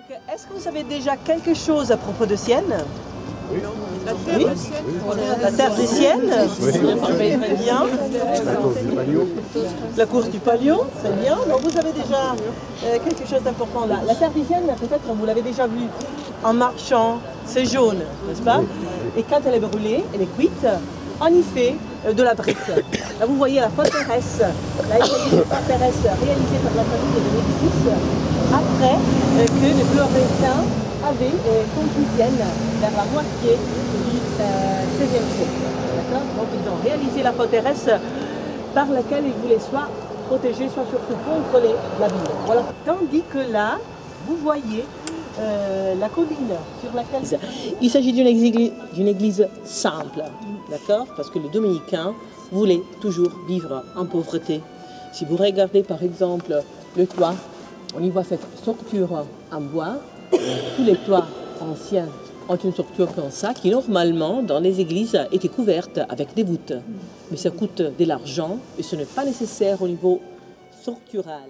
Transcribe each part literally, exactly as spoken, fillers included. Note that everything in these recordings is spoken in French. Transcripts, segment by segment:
Est-ce que vous savez déjà quelque chose à propos de Sienne? Oui. La terre, oui. La terre des Siennes, oui. Très bien. La course du Palio. La course du Palio, très bien. Donc vous avez déjà euh, quelque chose d'important là. La terre des Siennes, peut-être vous l'avez déjà vue en marchant, c'est jaune, n'est-ce pas? Et quand elle est brûlée, elle est cuite, on y fait euh, de la brique. Là vous voyez la forteresse, là il s'agit d'une forteresse réalisée par la famille de Médicis après euh, que les Florentin avait euh, conquis Sienne vers la moitié du euh, seizième siècle. Donc ils ont réalisé la forteresse par laquelle ils voulaient soit protéger, soit surtout contrôler la ville. Voilà. Tandis que là, vous voyez euh, la colline sur laquelle... Il s'agit d'une église, d'une église simple, d'accord? Parce que les dominicains voulaient toujours vivre en pauvreté. Si vous regardez par exemple le toit, on y voit cette structure en bois. Tous les toits anciens ont une structure comme ça, qui normalement, dans les églises, était couverte avec des voûtes. Mais ça coûte de l'argent et ce n'est pas nécessaire au niveau structural.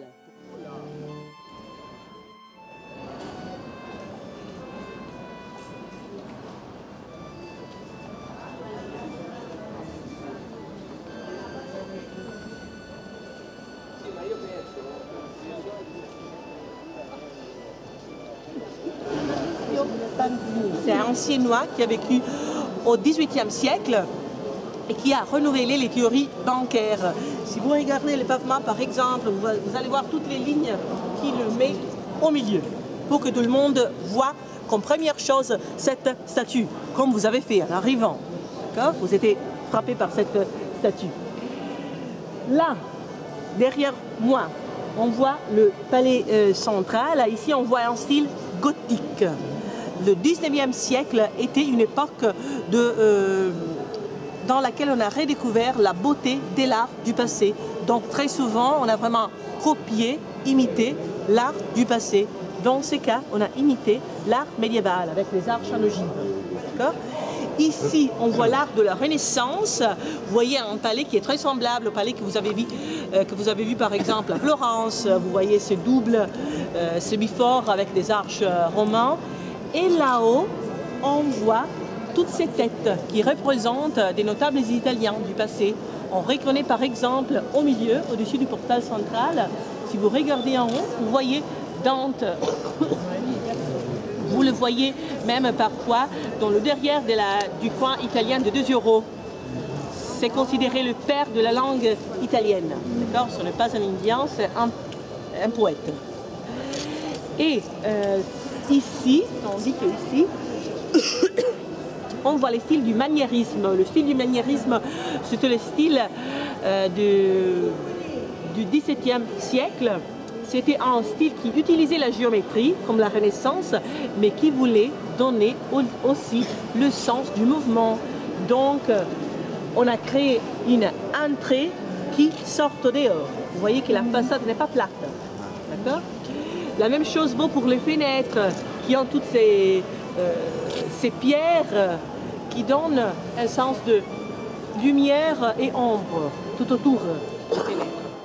C'est un Siennois qui a vécu au dix-huitième siècle et qui a renouvelé les théories bancaires. Si vous regardez les pavements, par exemple, vous allez voir toutes les lignes qui le met au milieu pour que tout le monde voit comme première chose cette statue, comme vous avez fait en arrivant. Vous êtes frappé par cette statue. Là, derrière moi, on voit le palais euh, central. Ici, on voit un style gothique. Le dix-neuvième siècle était une époque de, euh, dans laquelle on a redécouvert la beauté de l'art du passé. Donc très souvent, on a vraiment copié, imité l'art du passé. Dans ce cas, on a imité l'art médiéval avec les arches en ogive. Ici, on voit l'art de la Renaissance. Vous voyez un palais qui est très semblable au palais que vous avez vu, euh, que vous avez vu par exemple à Florence. Vous voyez ce double, euh, ce bifort avec des arches euh, romanes. Et là-haut, on voit toutes ces têtes qui représentent des notables italiens du passé. On reconnaît par exemple au milieu, au-dessus du portail central, si vous regardez en haut, vous voyez Dante. Vous le voyez même parfois dans le derrière de la, du coin italien de deux euros. C'est considéré le père de la langue italienne. D'accord? Ce n'est pas un Indien, c'est un, un poète. Et euh, ici, tandis que ici, on voit le style du maniérisme. Le style du maniérisme, c'était le style euh, de, du dix-septième siècle. C'était un style qui utilisait la géométrie, comme la Renaissance, mais qui voulait donner aussi le sens du mouvement. Donc, on a créé une entrée qui sort dehors. Vous voyez que la façade n'est pas plate. D'accord ? La même chose vaut pour les fenêtres, qui ont toutes ces, euh, ces pierres qui donnent un sens de lumière et ombre tout autour des fenêtres.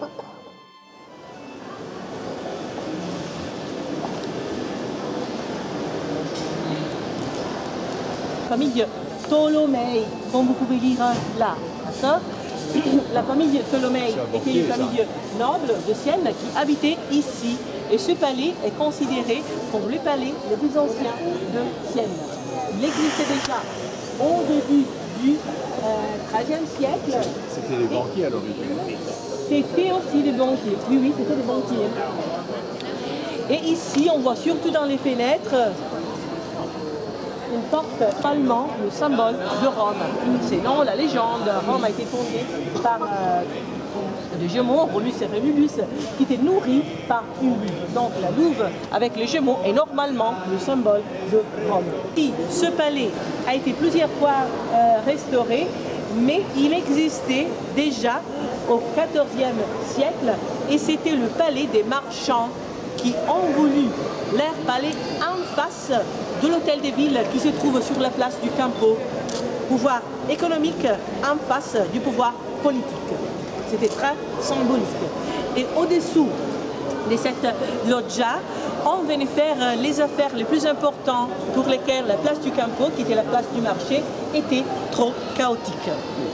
Famille Tolomei, comme vous pouvez lire là, d'accord ? La famille Tolomei était une famille noble de Sienne qui habitait ici. Et ce palais est considéré comme le palais le plus ancien de Sienne. Il existait déjà au début du euh, treizième siècle. C'était les banquiers à l'origine. C'était aussi des banquiers. Oui, oui, c'était des banquiers. Et ici, on voit surtout dans les fenêtres une porte allemande, le symbole de Rome. Sinon, la légende, Rome a été fondée par euh, des Gémeaux, Romulus et Rémulus, qui étaient nourris par une louve. Donc la louve avec les Gémeaux est normalement le symbole de Rome. Ce palais a été plusieurs fois euh, restauré, mais il existait déjà au quatorzième siècle et c'était le palais des marchands qui ont voulu leur palais en face de l'hôtel des villes qui se trouve sur la place du Campo. Pouvoir économique en face du pouvoir politique. C'était très symbolique. Et au-dessous de cette loggia, on venait faire les affaires les plus importantes pour lesquelles la place du Campo, qui était la place du marché, était trop chaotique.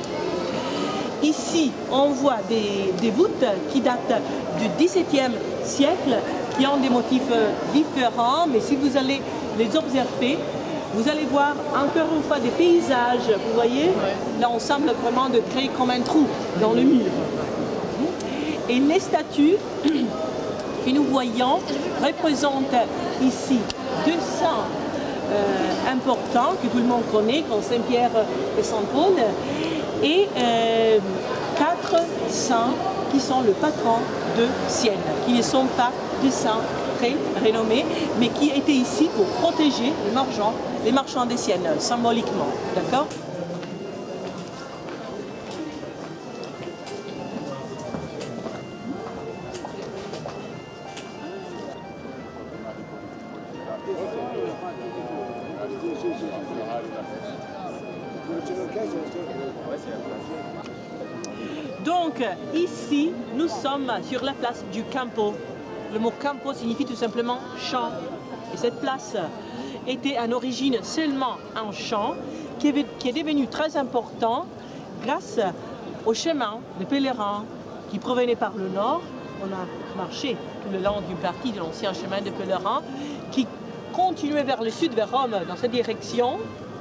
Ici, on voit des, des voûtes qui datent du dix-septième siècle, qui ont des motifs différents, mais si vous allez les observer, vous allez voir encore une fois des paysages, vous voyez, là on semble vraiment de créer comme un trou dans le mur. Et les statues que nous voyons représentent ici deux saints euh, importants que tout le monde connaît, comme Saint-Pierre et Saint-Paul, et euh, quatre saints qui sont le patron de Sienne, qui ne sont pas des saints très renommés, mais qui étaient ici pour protéger les marchands, les marchands de Sienne, symboliquement. D'accord ? Donc ici, nous sommes sur la place du Campo. Le mot Campo signifie tout simplement champ. Et cette place était en origine seulement un champ qui est, qui est devenu très important grâce au chemin de pèlerins qui provenaient par le nord. On a marché tout le long d'une partie de l'ancien chemin de pèlerins qui continuait vers le sud, vers Rome, dans cette direction.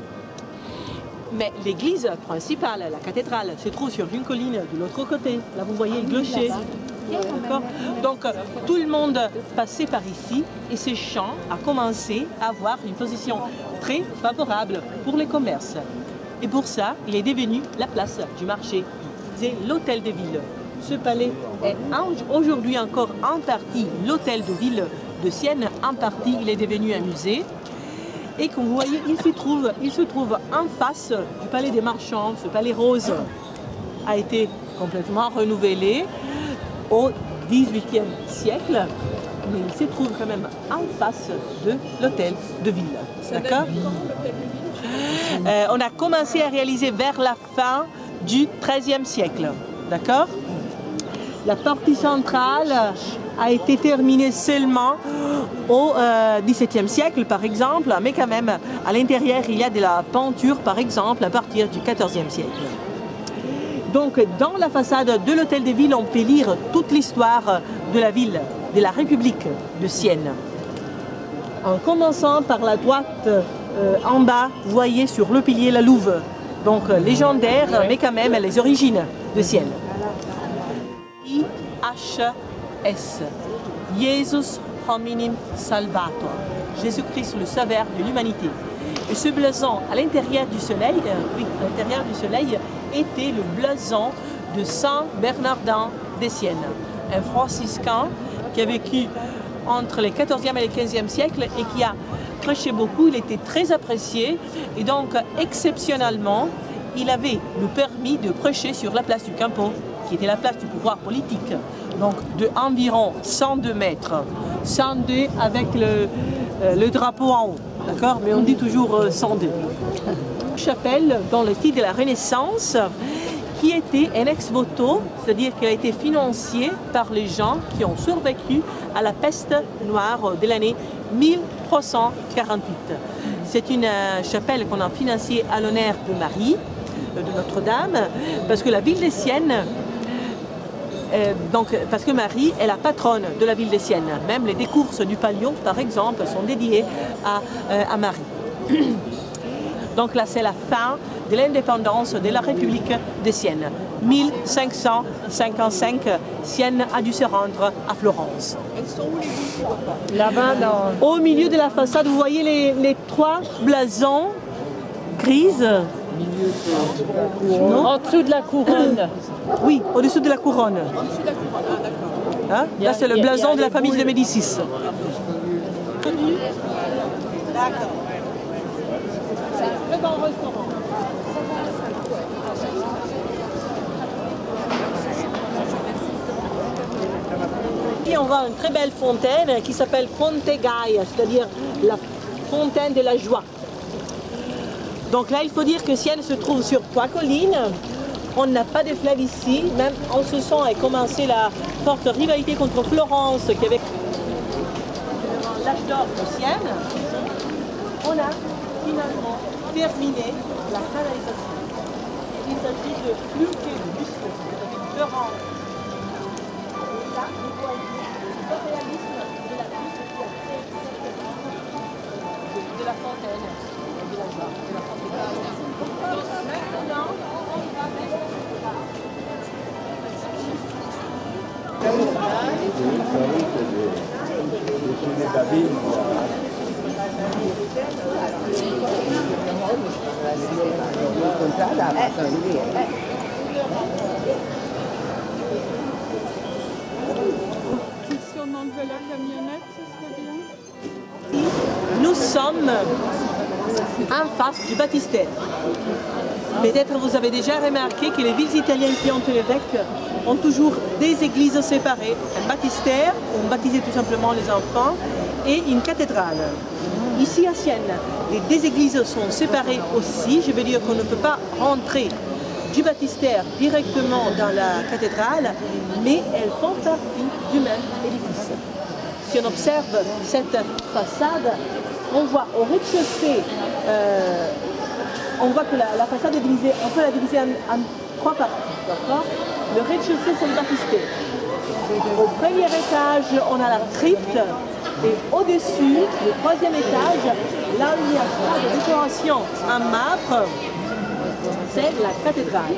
Mais l'église principale, la cathédrale, se trouve sur une colline de l'autre côté. Là, vous voyez le clocher. Donc, tout le monde passait par ici et ce champ a commencé à avoir une position très favorable pour les commerces. Et pour ça, il est devenu la place du marché. C'est l'hôtel de ville. Ce palais est aujourd'hui encore en partie l'hôtel de ville de Sienne. En partie, il est devenu un musée. Et comme vous voyez, il se trouve, il se trouve en face du palais des marchands. Ce palais rose a été complètement renouvelé au dix-huitième siècle, mais il se trouve quand même en face de l'hôtel de ville. D'accord ? euh, On a commencé à réaliser vers la fin du treizième siècle. D'accord ? La partie centrale a été terminée seulement au euh, dix-septième siècle, par exemple, mais quand même, à l'intérieur, il y a de la peinture, par exemple, à partir du quatorzième siècle. Donc, dans la façade de l'hôtel de ville, on peut lire toute l'histoire de la ville, de la République de Sienne. En commençant par la droite, euh, en bas, vous voyez sur le pilier la Louve, donc légendaire, mais quand même les origines de Sienne. I H S, Jesus Hominim Salvator, Jésus-Christ le sauveur de l'humanité. Et ce blason à l'intérieur du soleil, euh, oui, à l'intérieur du soleil, était le blason de Saint Bernardin de Sienne, un franciscain qui a vécu entre le quatorzième et le quinzième siècle et qui a prêché beaucoup. Il était très apprécié et donc exceptionnellement, il avait le permis de prêcher sur la place du Campo, qui était la place du pouvoir politique, donc de environ cent deux mètres, cent deux avec le, euh, le drapeau en haut, d'accord, mais on dit toujours euh, cent deux. Chapelle dans le style de la Renaissance, qui était un ex-voto, c'est-à-dire qu'elle a été financée par les gens qui ont survécu à la peste noire de l'année mille trois cent quarante-huit. C'est une euh, chapelle qu'on a financée à l'honneur de Marie, euh, de Notre-Dame, parce que la ville de Sienne, euh, donc, parce que Marie est la patronne de la ville de Sienne. Même les décourses du Palion, par exemple, sont dédiées à, euh, à Marie. Donc là, c'est la fin de l'indépendance de la République de Sienne. mille cinq cent cinquante-cinq, Sienne a dû se rendre à Florence. Là-bas, dans... Au milieu de la façade, vous voyez les, les trois blasons grises. Non. En dessous de la couronne. Oui, au-dessous de la couronne. Au-dessus de la couronne, ah d'accord. Hein? Là, c'est le blason de la famille de Médicis. D'accord. Le grand restaurant. Ici, on voit une très belle fontaine qui s'appelle Fonte Gaia, c'est-à-dire la fontaine de la joie. Donc là, il faut dire que Sienne se trouve sur trois collines. On n'a pas de fleuve ici, même en ce sens a commencé la forte rivalité contre Florence qui avait l'âge d'or de Sienne, on a finalement terminé la canalisation. Il s'agit de Luque de Busque, de Florent. Là, vous voyez le réalisme de la vie qui a créé de, de la fontaine villageoise, de la fontaine. Donc maintenant, on va mettre Si on enlevait la camionnette, ce serait bien. Nous sommes en face du baptistère. Peut-être vous avez déjà remarqué que les villes italiennes qui ont l'évêque ont toujours des églises séparées, un baptistère, où on baptisait tout simplement les enfants, et une cathédrale. Ici à Sienne, les deux églises sont séparées aussi, je veux dire qu'on ne peut pas rentrer du baptistère directement dans la cathédrale, mais elles font partie du même édifice. Si on observe cette façade, on voit au rez-de-chaussée, euh, on voit que la, la façade est divisée, on peut la diviser en, en trois parties, d'accord? Le rez-de-chaussée, c'est le baptistère. Au premier étage, on a la crypte, et au-dessus, le troisième étage, là où il y a pas de décoration en marbre, c'est la cathédrale.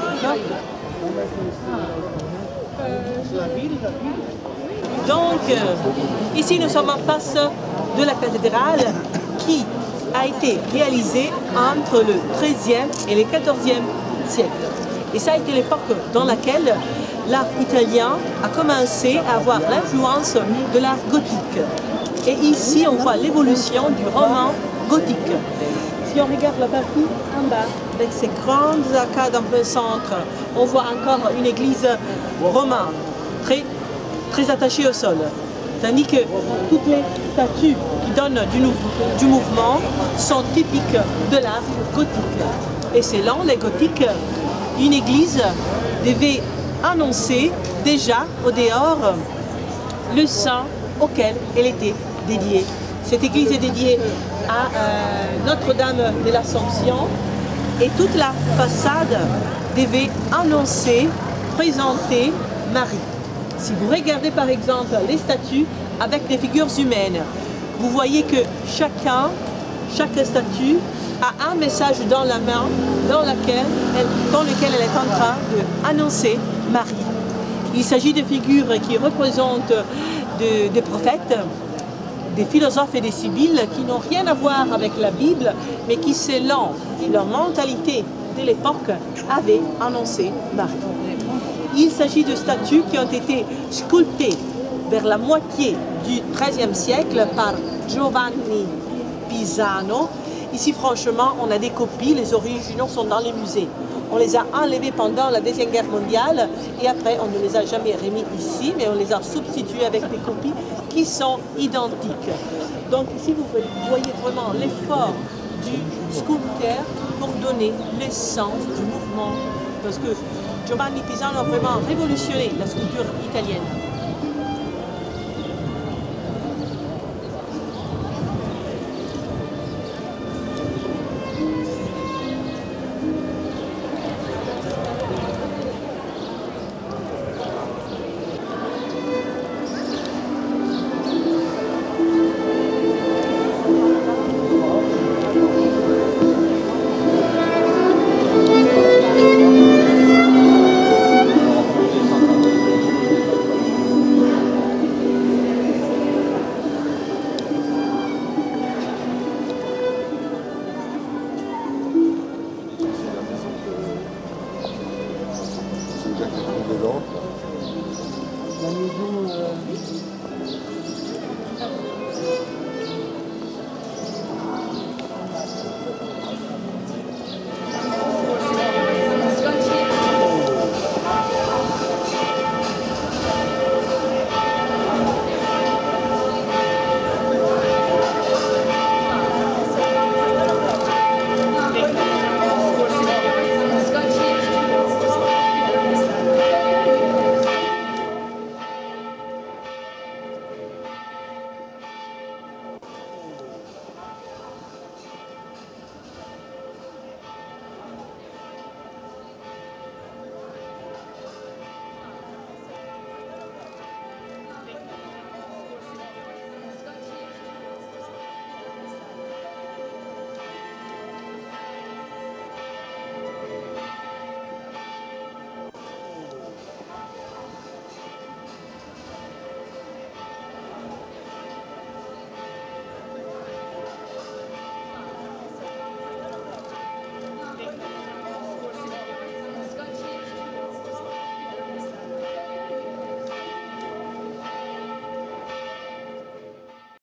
Donc, euh, ici nous sommes en face de la cathédrale qui a été réalisée entre le treizième et le quatorzième siècle. Et ça a été l'époque dans laquelle l'art italien a commencé à avoir l'influence de l'art gothique. Et ici, on voit l'évolution du roman gothique. Si on regarde la partie en bas, avec ces grandes arcades en plein centre, on voit encore une église romane, très, très attachée au sol. Tandis que toutes les statues qui donnent du, du mouvement sont typiques de l'art gothique. Et selon les gothiques, une église devait annoncer déjà au dehors le saint auquel elle était dédiée. Cette église est dédiée à euh, Notre-Dame de l'Assomption et toute la façade devait annoncer, présenter Marie. Si vous regardez par exemple les statues avec des figures humaines, vous voyez que chacun, chaque statue a un message dans la main dans, laquelle elle, dans lequel elle est en train d'annoncer Marie. Il s'agit de figures qui représentent de, des prophètes, des philosophes et des sibylles qui n'ont rien à voir avec la Bible, mais qui, selon leur mentalité de l'époque, avaient annoncé Marie. Il s'agit de statues qui ont été sculptées vers la moitié du treizième siècle par Giovanni Pisano. Ici, franchement, on a des copies, les originaux sont dans les musées. On les a enlevés pendant la Deuxième Guerre mondiale et après, on ne les a jamais remis ici, mais on les a substitués avec des copies qui sont identiques. Donc ici, vous voyez vraiment l'effort du sculpteur pour donner le sens du mouvement. Parce que Giovanni Pisano a vraiment révolutionné la sculpture italienne.